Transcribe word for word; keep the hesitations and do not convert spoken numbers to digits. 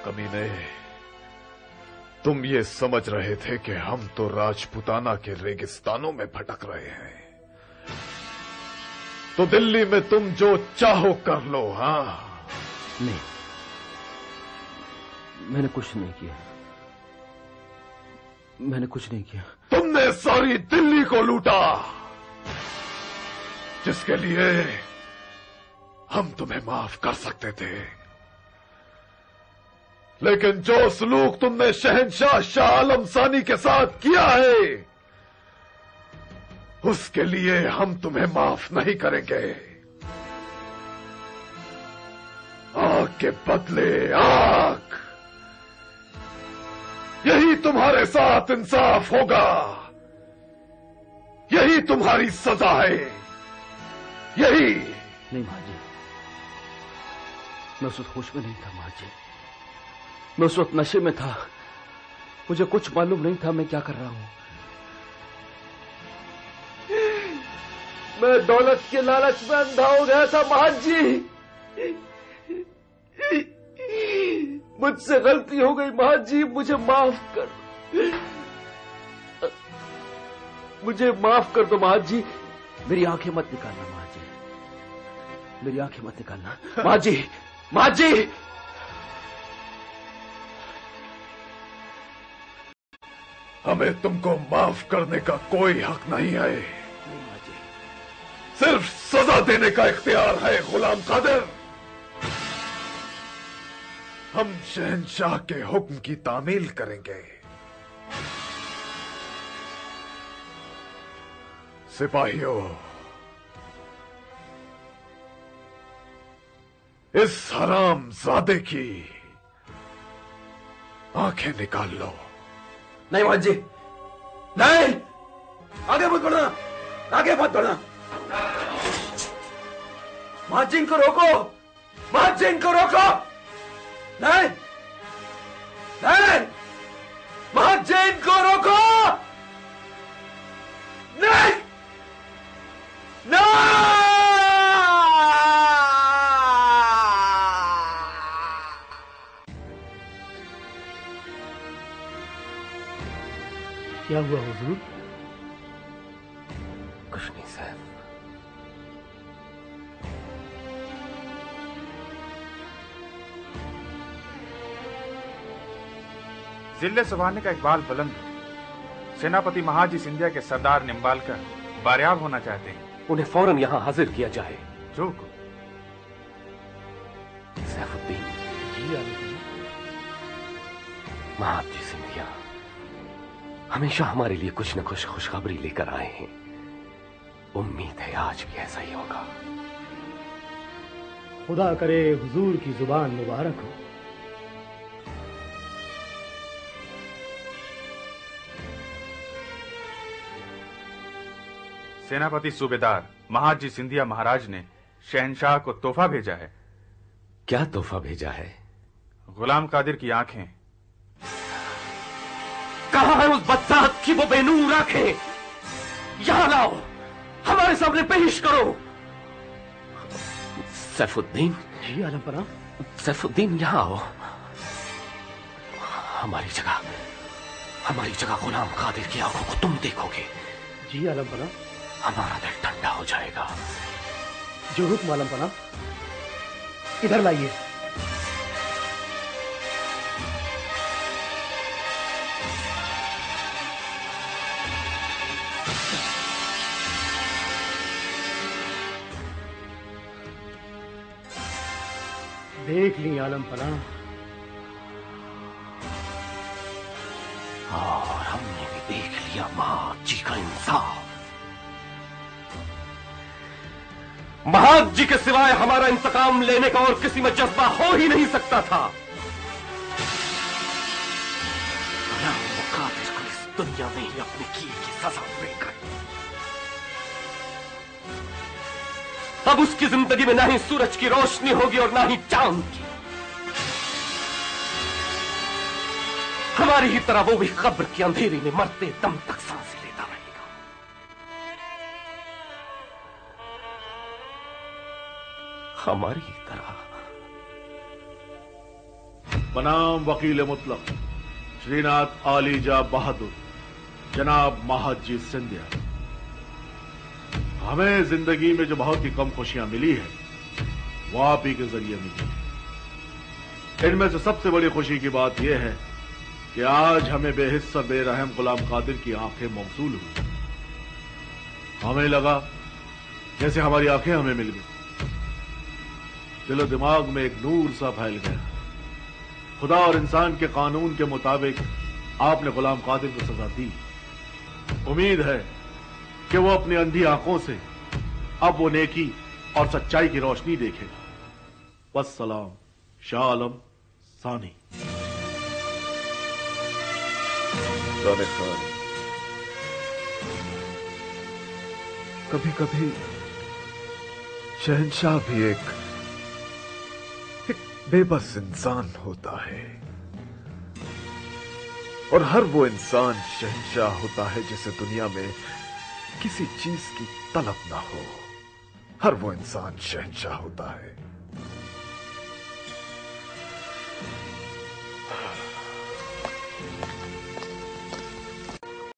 कमीने, तुम ये समझ रहे थे कि हम तो राजपुताना के रेगिस्तानों में भटक रहे हैं, तो दिल्ली में तुम जो चाहो कर लो। हाँ नहीं, मैंने कुछ नहीं किया, मैंने कुछ नहीं किया। तुमने सारी दिल्ली को लूटा, जिसके लिए हम तुम्हें माफ कर सकते थे, लेकिन जो सलूक तुमने शहंशाह शाह आलम सानी के साथ किया है, उसके लिए हम तुम्हें माफ नहीं करेंगे। आग के बदले आग, यही तुम्हारे साथ इंसाफ होगा, यही तुम्हारी सजा है, यही। नहीं मां जी, मैं उस वक्त होश में नहीं था। मां जी, मैं उस वक्त नशे में था, मुझे कुछ मालूम नहीं था मैं क्या कर रहा हूं। मैं दौलत के लालच में अंधा हो गया था मां जी, मुझसे गलती हो गई मां जी, मुझे माफ कर, मुझे माफ कर दो मां जी। मेरी आंखें मत निकालना मां जी, मेरी आंखें मत निकालना मां जी, मां जी। हमें तुमको माफ करने का कोई हक नहीं है, नहीं मां जी, सिर्फ सजा देने का इख्तियार है गुलाम कादिर। हम शहंशाह के हुक्म की तामील करेंगे। सिपाहियों, इस हराम जादे की आंखें निकाल लो। नहीं मां जी, नहीं, आगे मत बढ़ना, आगे मत बढ़ना। मां जी इनको रोको, मां जी इनको रोको। नहीं, नहीं, मां जी इनको रोको। नहीं, नहीं। क्या हुआ हुजूर? कुछ नहीं साहब। जिले सुभाने का इकबाल बुलंद, सेनापति महाजी सिंधिया के सरदार निम्बालकर बारियाब होना चाहते हैं। उन्हें फौरन यहां हाजिर किया जाए। जो सैफुद्दीन जी आलम, महाजी सिंधिया हमेशा हमारे लिए कुछ न कुछ खुशखबरी लेकर आए हैं। उम्मीद है आज भी ऐसा ही होगा। खुदा करे हुजूर की जुबान मुबारक हो। सेनापति सूबेदार महाजी सिंधिया महाराज ने शहंशाह को तोहफा भेजा है। क्या तोहफा भेजा है? गुलाम कादिर की आंखें। कहां है उस बदसात की वो बेनूर आंखें? यहां लाओ, हमारे सामने पेश करो। सैफुद्दीन। जी आलम पना। सैफुद्दीन यहां आओ। हमारी जगह हमारी जगह गुलाम कादिर की आंखों को तुम देखोगे। जी आलम पना। हमारा दिल ठंडा हो जाएगा। जो हुक्म आलम पना। इधर लाइए। देख ली आलम पना। और हमने भी देख लिया महाजी का इंसाफ। महाजी के सिवाय हमारा इंतकाम लेने का और किसी में जज्बा हो ही नहीं सकता था। कादिर को इस दुनिया में ही अपने किए की सजा मिलकर अब उसकी जिंदगी में ना ही सूरज की रोशनी होगी और ना ही चांद की। हमारी ही तरह वो भी कब्र के अंधेरे में मरते दम तक सांसें लेता रहेगा। हमारी ही तरह। बनाम वकील मुतलक श्रीनाथ आलीजा बहादुर जनाब महाजी सिंधिया। हमें जिंदगी में जो बहुत ही कम खुशियां मिली है वो आप ही के जरिए मिली है। इनमें से सबसे बड़ी खुशी की बात यह है कि आज हमें बेहिस्सा बेरहम गुलाम कादिर की आंखें मौसूल हुई। हमें लगा जैसे हमारी आंखें हमें मिल गई। दिलो दिमाग में एक नूर सा फैल गया। खुदा और इंसान के कानून के मुताबिक आपने गुलाम कादिर को सजा दी। उम्मीद है कि वो अपनी अंधी आंखों से अब वो नेकी और सच्चाई की रोशनी देखेगा। वस्सलाम। शाह आलम सानी। कभी कभी शहंशाह भी एक, एक बेबस इंसान होता है, और हर वो इंसान शहंशाह होता है जिसे दुनिया में किसी चीज की तलब ना हो। हर वो इंसान शहंशाह होता है